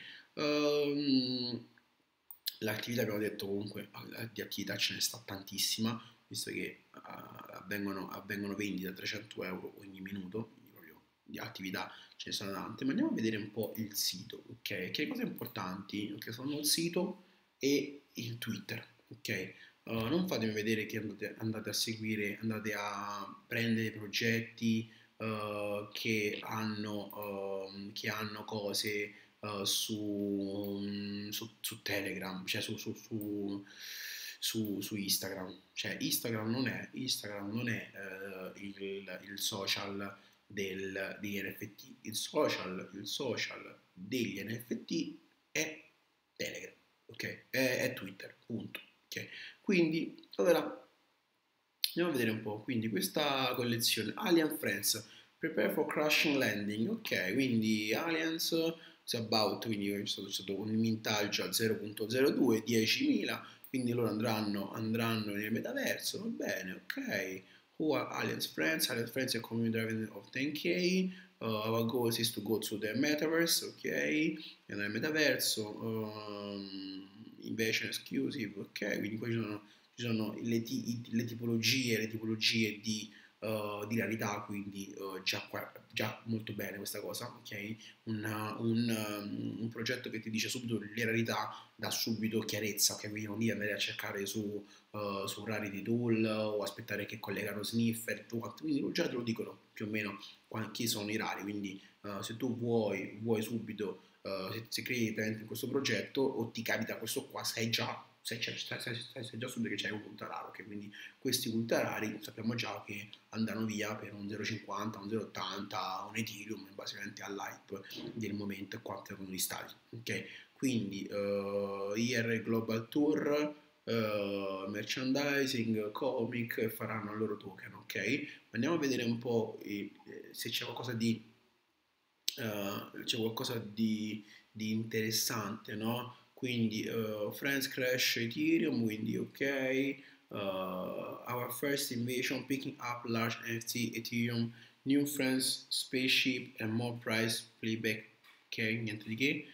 L'attività abbiamo detto comunque di attività ce ne sta tantissima, visto che avvengono vendite a 300 euro ogni minuto, quindi proprio di attività ce ne sono tante, ma andiamo a vedere un po' il sito, ok? Che cose importanti, ok? Sono il sito e il Twitter, ok? Non fatemi vedere che andate a seguire, andate a prendere progetti che hanno cose su Telegram, cioè su Instagram. Cioè Instagram non è il social degli NFT, il social degli NFT è Telegram, ok? È Twitter, punto. Ok? Quindi, allora, andiamo a vedere un po'. Quindi, questa collezione Alien Friends, Prepare for Crashing Landing, ok? Quindi, Aliens is about, quindi è stato un mintaggio a 0.02, 10.000, quindi loro andranno nel metaverso, va bene, ok. Who are Aliens Friends? Aliens Friends è community driven of 10k. Our goal is to go to the metaverse, ok? E nel metaverso, invasion exclusive, ok? Quindi poi ci sono le tipologie di rarità, quindi già molto bene questa cosa, ok? Un progetto che ti dice subito le rarità dà subito chiarezza, ok? Quindi non devi andare a cercare su Rarity Tool o aspettare che collegano sniffer, quindi già te lo dicono più o meno chi sono i rari, quindi se tu vuoi subito, se credi direttamente in questo progetto o ti capita questo qua, sai già subito che c'è un ultra raro, okay? Quindi questi ultra rari sappiamo già che andranno via per un 0,50, un 0,80, un Ethereum, in base all'hype del momento e quanto erano listati, ok? Quindi IR Global Tour, merchandising, comic faranno il loro token, ok? Andiamo a vedere un po' se c'è qualcosa di interessante, no? Quindi Friends Crash Ethereum, quindi ok. Our first invasion picking up large NFT Ethereum, new friends, spaceship and more price playback, ok, niente di che.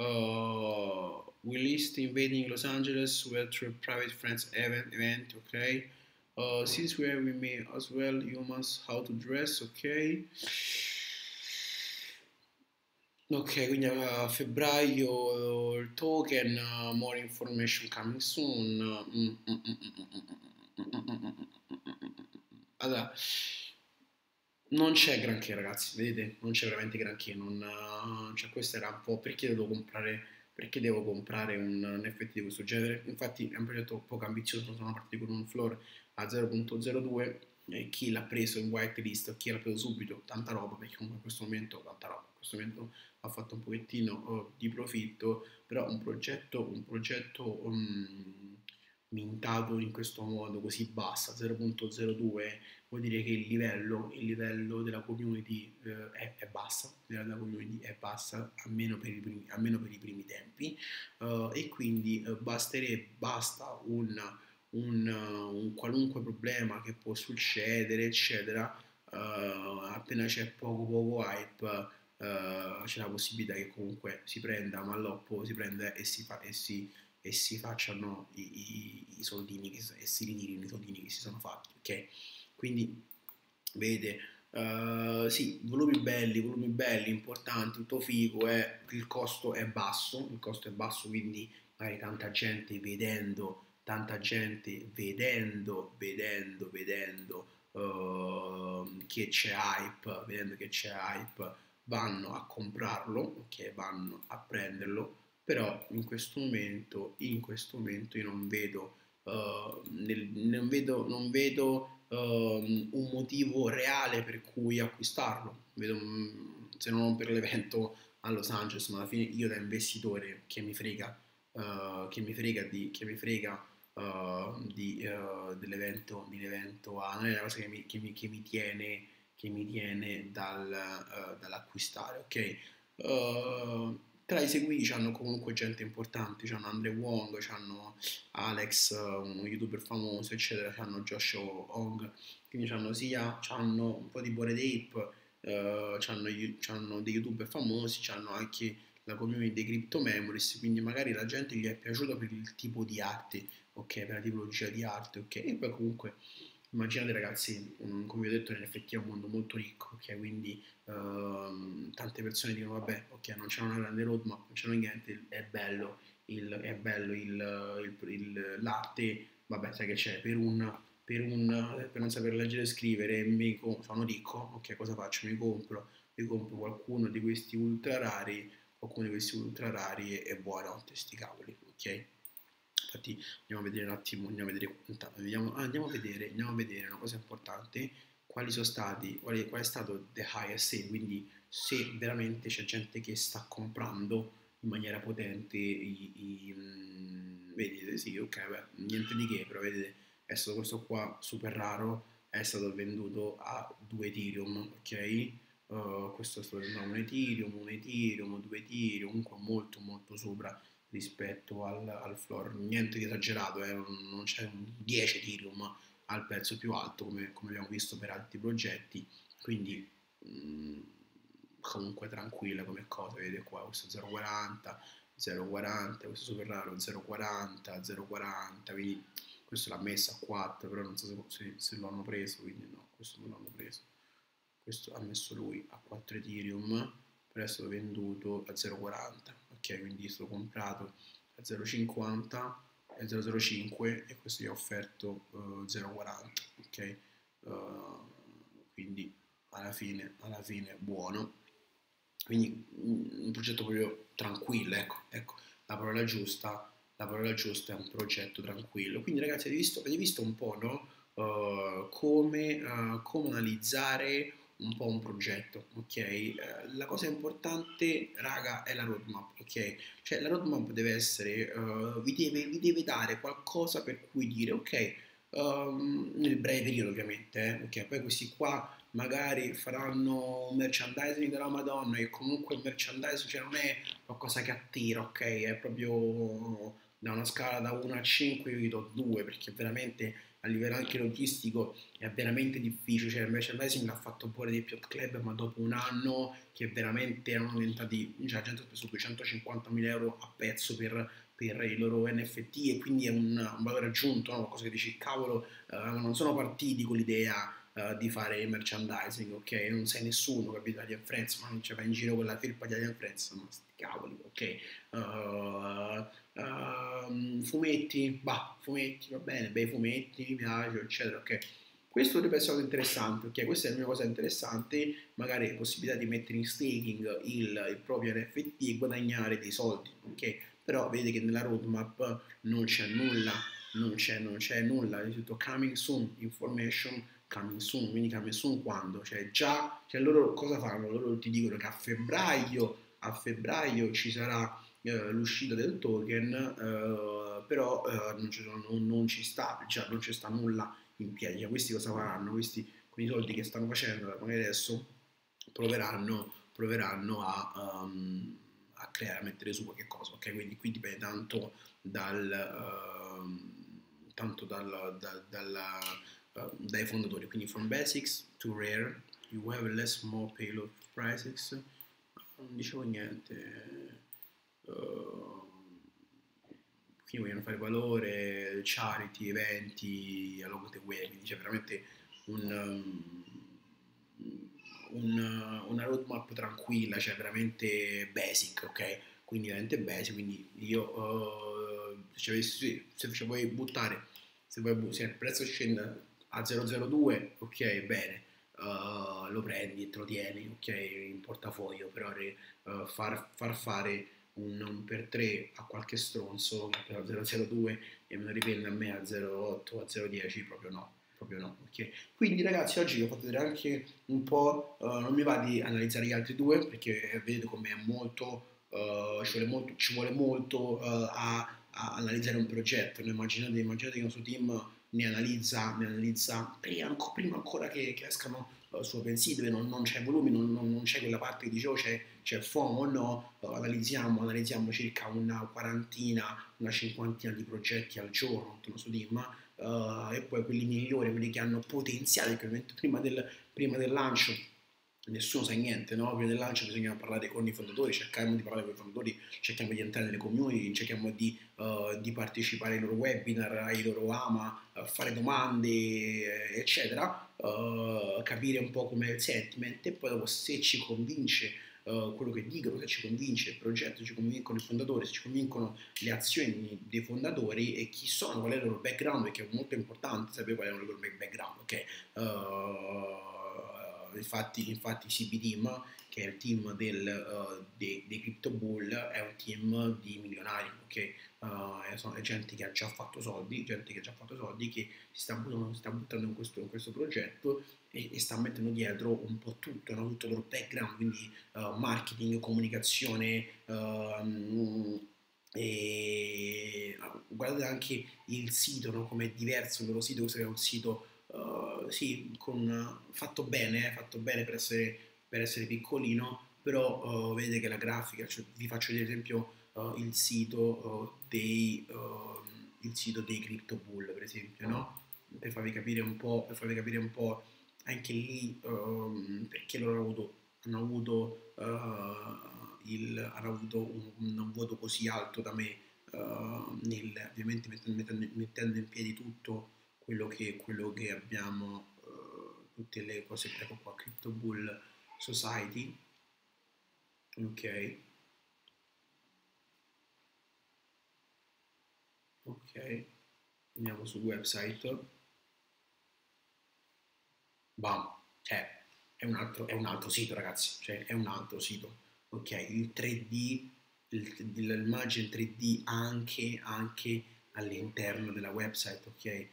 We list invading Los Angeles where through private friends event, ok. Since where we may as well humans how to dress, ok. Ok, quindi a febbraio il token, more information coming soon. Allora, non c'è granché ragazzi, vedete? Non c'è veramente granché, cioè questo era un po' perché devo comprare un NFT di questo genere. Infatti è un progetto poco ambizioso, sono partiti con un floor a 0.02 e chi l'ha preso in whitelist, chi l'ha preso subito, tanta roba, perché comunque in questo momento tanta roba, in questo momento ha fatto un pochettino di profitto, però un progetto mintato in questo modo così bassa, 0.02, vuol dire che il livello della community è bassa, il livello della community è bassa, almeno per i primi tempi, e quindi basta un qualunque problema che può succedere, eccetera, appena c'è poco hype, c'è la possibilità che comunque si prenda Malloppo, si prenda e si facciano i soldini e si ritirino i soldini che si sono fatti, ok? Quindi vedete, sì, volumi belli, importanti, tutto figo, il costo è basso, quindi magari tanta gente vedendo vanno a comprarlo, ok, vanno a prenderlo, però in questo momento io non vedo un motivo reale per cui acquistarlo. Se non per l'evento a Los Angeles, ma alla fine io da investitore che mi frega che mi frega dell'evento A, non è una cosa che mi tiene dall'acquistare, ok? Tra i seguiti c'hanno comunque gente importante, c'hanno Andre Wong, c'hanno Alex, un youtuber famoso, eccetera, c'hanno Josh Hong, quindi c'hanno un po' di Bored Ape, c'hanno dei youtuber famosi, c'hanno anche la community dei Crypto Memories, quindi magari la gente gli è piaciuta per il tipo di arte, ok, per la tipologia di arte, ok, e poi comunque immaginate ragazzi, come vi ho detto, l'NFT è un mondo molto ricco, ok, quindi tante persone dicono vabbè, ok, non c'è una grande roadmap, non c'è niente, l'arte, vabbè, sai che c'è, per non saper leggere e scrivere, sono ricco, ok, cosa faccio? Mi compro qualcuno di questi ultra rari e buonanotte, sti cavoli, ok? Infatti andiamo a vedere un attimo, andiamo a vedere una cosa importante, qual è stato the highest sale, quindi se veramente c'è gente che sta comprando in maniera potente vedete, sì, ok, beh, niente di che, però vedete, è stato questo qua super raro, è stato venduto a 2 Ethereum, ok? Questo è stato venduto a un Ethereum, 2 Ethereum, comunque molto molto sopra rispetto al floor, niente di esagerato, non c'è un 10 Ethereum al prezzo più alto come abbiamo visto per altri progetti, quindi comunque tranquilla come cosa, vedete qua questo 0,40, 0,40, questo super raro 0,40, 0,40, quindi questo l'ha messo a 4, però non so se lo hanno preso, quindi no, questo non l'hanno preso. Questo ha messo lui a 4 Ethereum, però è stato venduto a 0,40, ok? Quindi è stato comprato a 0,50 e 0,05 e questo gli ha offerto 0,40, ok? Quindi alla fine buono. Quindi un progetto proprio tranquillo, ecco, la parola giusta è un progetto tranquillo. Quindi ragazzi, avete visto un po', no? Come analizzare un po' un progetto, ok? La cosa importante, raga, è la roadmap, ok? Cioè la roadmap deve essere, vi deve dare qualcosa per cui dire, ok, nel breve periodo ovviamente, ok? Poi questi qua magari faranno un merchandising della Madonna e comunque il merchandising cioè, non è qualcosa che attira, ok? È proprio da una scala da 1 a 5 io gli do 2 perché veramente a livello anche logistico è veramente difficile, cioè il merchandising l'ha fatto pure dei Piot Club ma dopo un anno che veramente erano diventati, cioè la gente ha speso 250.000 euro a pezzo per i loro NFT e quindi è un valore aggiunto, no? Qualcosa che dici cavolo, non sono partiti con l'idea di fare merchandising, ok? Non sei nessuno, capito? Alien Friends, ma non ci vai in giro con la felpa di Alien Friends, ma sti cavoli, ok? Fumetti, bah, fumetti, va bene, bei fumetti, mi piace, eccetera, ok? Questo dovrebbe essere cosa interessante, ok? Questa è la mia cosa interessante, magari la possibilità di mettere in staking il proprio NFT e guadagnare dei soldi, ok? Però vedi che nella roadmap non c'è nulla, non c'è nulla, è tutto coming soon, information coming soon, quindi coming soon quando? Cioè loro cosa fanno? Loro ti dicono che a febbraio ci sarà l'uscita del token, però non ci sta, cioè non ci sta nulla in piedi. Cioè, questi cosa faranno? Questi con i soldi che stanno facendo magari adesso proveranno a creare, a mettere su qualche cosa, ok? Quindi qui dipende tanto dai fondatori, quindi from basics to rare, you have less more payload prices, non dicevo niente, quindi vogliono fare valore, charity, eventi, along the way, quindi c'è veramente un, una roadmap tranquilla, cioè veramente basic, ok? Quindi veramente basic, quindi io se ci vuoi buttare, se il prezzo scende a 002, ok, bene, lo prendi e te lo tieni, ok, in portafoglio, però far fare un per 3 a qualche stronzo che a 002 e me lo riprende a me a 08, a 010, proprio no, ok? Quindi ragazzi oggi vi ho fatto vedere anche un po', non mi va di analizzare gli altri due perché vedete come è molto ci vuole molto a analizzare un progetto. No? Immaginate che il nostro team ne analizza prima ancora che escano su OpenSea, dove non c'è volume, non c'è quella parte che dicevo, c'è FOMO o no, analizziamo circa una quarantina, una cinquantina di progetti al giorno, il nostro team, e poi quelli migliori, quelli che hanno potenziale, perché ovviamente prima del lancio nessuno sa niente, no? Prima del lancio bisogna parlare con i fondatori, cerchiamo di parlare con i fondatori, cerchiamo di entrare nelle community, cerchiamo di partecipare ai loro webinar, ai loro AMA, fare domande, eccetera, capire un po' com'è il sentiment e poi dopo se ci convince quello che dicono, se ci convince il progetto, ci convincono i fondatori, se ci convincono le azioni dei fondatori e chi sono, qual è il loro background, perché è molto importante sapere qual è il loro background, ok? Infatti CB Team, che è il team dei Crypto Bull, è un team di milionari, ok? È gente che ha già fatto soldi, che si sta buttando in questo progetto e sta mettendo dietro un po' tutto, no? Tutto il loro background, quindi marketing, comunicazione, e guardate anche il sito, no? Come è diverso il loro sito, questo è un sito sì, fatto bene per essere piccolino, però vedete che la grafica, cioè, vi faccio vedere ad esempio il sito dei CryptoBull, per esempio, no? Per farvi capire un po' anche lì perché loro hanno avuto un voto così alto da me, ovviamente mettendo in piedi tutto quello che abbiamo, tutte le cose, ecco qua, Crypto Bull Society, ok, ok, andiamo sul website, bam, cioè è un altro sito ragazzi, cioè è un altro sito, ok, il 3D, l'immagine 3D anche all'interno della website, ok,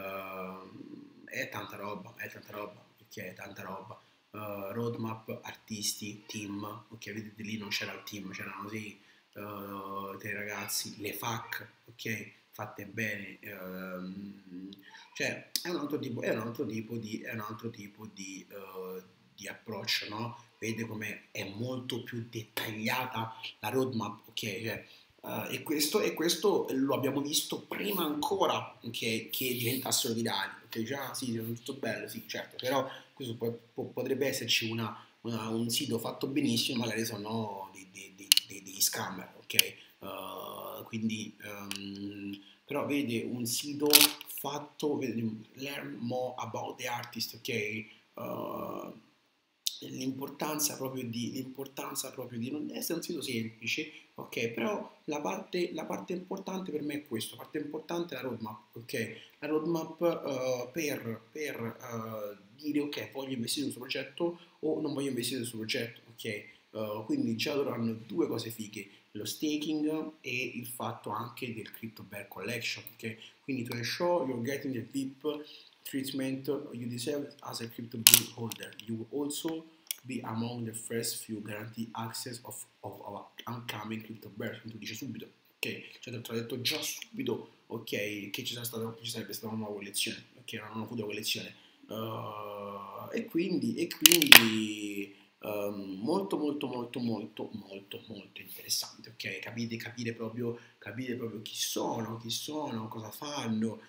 è tanta roba, ok, è tanta roba. Roadmap, artisti, team, ok, vedete lì non c'era il team, c'erano sì, tre ragazzi, le FAC, ok, fatte bene, cioè è un altro tipo di approccio, no? Vede come è molto più dettagliata la roadmap, ok? Cioè, e questo lo abbiamo visto prima ancora che diventassero virali, ok? Già sì, è tutto bello, sì, certo, però questo potrebbe esserci un sito fatto benissimo, magari sono degli scammer, ok? Quindi, però vede un sito fatto, vede, learn more about the artist, ok? L'importanza proprio di non essere un sito semplice, ok? Però la parte importante per me è questo, la parte importante è la roadmap, ok? La roadmap per dire ok, voglio investire in questo progetto o non voglio investire in questo progetto, ok? Quindi già loro hanno due cose fighe, lo staking e il fatto anche del Crypto Bear Collection, ok? Quindi to ensure you're getting the VIP treatment you deserve as a crypto bill holder. You will also be among the first few guaranteed access of our upcoming crypto bear. Tu dice subito, ok? Cioè ti ho detto già subito, ok, che ci sarebbe stata una nuova collezione, ok, una futura collezione. E quindi molto interessante, ok? Capire proprio chi sono, cosa fanno.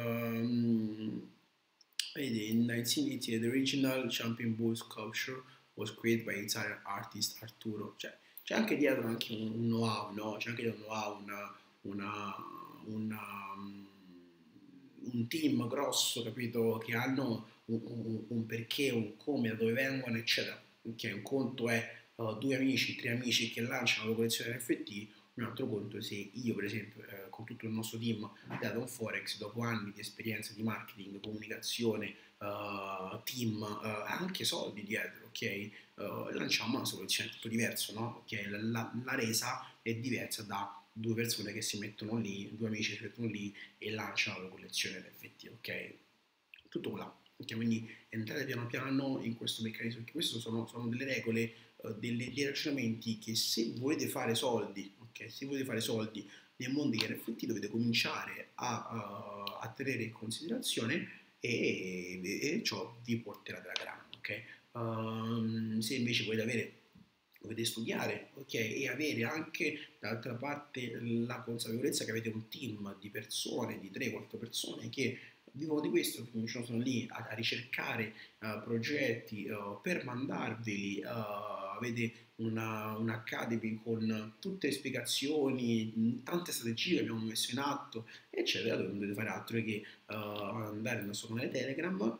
Vedi, in 1980 the original Champion Bull sculpture was created by Italian artist Arturo. Cioè, c'è anche dietro anche un know-how, no? C'è anche dietro un know-how, una, una, un team grosso, capito? Che hanno un perché, un come, da dove vengono, eccetera. Ok, un conto è due amici, tre amici che lanciano la collezione NFT, un altro conto è se io, per esempio, con tutto il nostro team dato un Forex, dopo anni di esperienza di marketing, comunicazione, team, anche soldi dietro, ok? Lanciamo una soluzione tutto diverso, no? Ok, la resa è diversa da due persone che si mettono lì, due amici si mettono lì e lanciano la collezione NFT, ok? Tutto là, Ok, quindi entrate piano piano in questo meccanismo, perché queste sono delle regole, dei ragionamenti che se volete fare soldi, ok, se volete fare soldi nel mondo degli NFT dovete cominciare a tenere in considerazione e ciò vi porterà della grana, ok? Se invece volete studiare, ok, e avere anche dall'altra parte la consapevolezza che avete un team di persone, di 3-4 persone che vivono di questo, quindi sono lì a ricercare progetti per mandarveli, avete un'academy con tutte le spiegazioni, tante strategie che abbiamo messo in atto, eccetera, dove non dovete fare altro che andare nel nostro canale Telegram,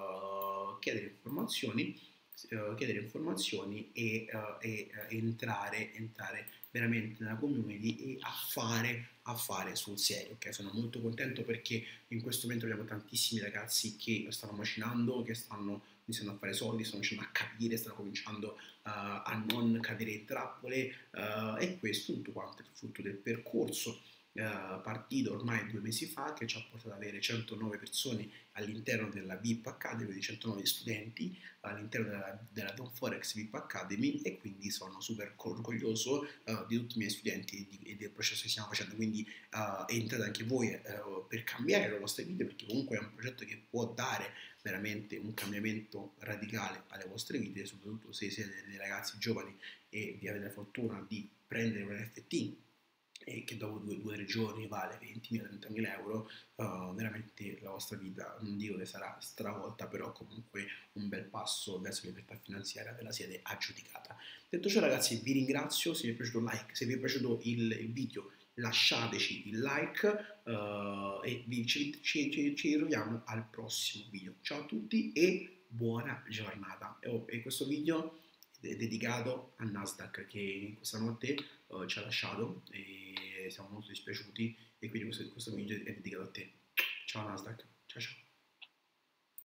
chiedere informazioni e entrare veramente nella community e a fare sul serio. Okay? Sono molto contento perché in questo momento abbiamo tantissimi ragazzi che stanno macinando, che stanno iniziando a fare soldi, stanno cominciando a capire, stanno cominciando a non cadere in trappole e questo tutto quanto è il frutto del percorso partito ormai 2 mesi fa che ci ha portato ad avere 109 persone all'interno della VIP Academy, di 109 studenti all'interno della Don Forex VIP Academy e quindi sono super orgoglioso di tutti i miei studenti e del processo che stiamo facendo, quindi entrate anche voi per cambiare le vostre vite perché comunque è un progetto che può dare veramente un cambiamento radicale alle vostre vite, soprattutto se siete dei ragazzi giovani e vi avete la fortuna di prendere un NFT e che dopo 2 o 3 giorni vale 20.000-30.000 euro, veramente la vostra vita non dico che sarà stravolta, però comunque un bel passo verso la libertà finanziaria ve la siete aggiudicata. Detto ciò ragazzi vi ringrazio, se vi è piaciuto like, se vi è piaciuto il video lasciateci il like e ci ritroviamo al prossimo video. Ciao a tutti e buona giornata. E questo video è dedicato a Nasdaq che questa notte ci ha lasciato e siamo molto dispiaciuti e quindi questo video è dedicato a te. Ciao Nasdaq, ciao ciao.